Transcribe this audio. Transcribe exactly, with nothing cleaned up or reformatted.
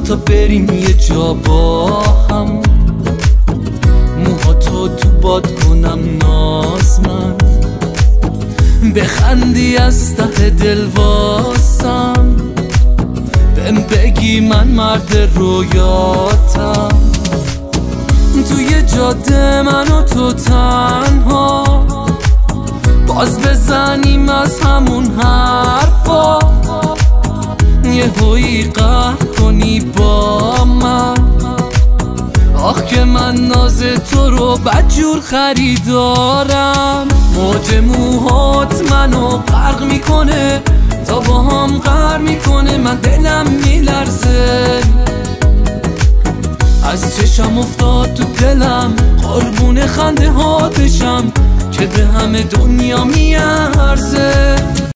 دوتا بریم یه جا با هم، موهاتو تو باد کنم ناز من، بخندی از ته دل واسم، بهم بگی من مرد رویاتم. توی جاده من و تو تنها باز بزنیم از همون حرفا، یه هویی قهر کنی با من. آخ که من ناز تو رو بدجور خریدارم، موج موهات منو غرق میکنه، تا با هم غر میکنه، من دلم میلرزه. از چشم افتاد تو دلم، قربون خنده هاتشم که به همه دنیا میارزه.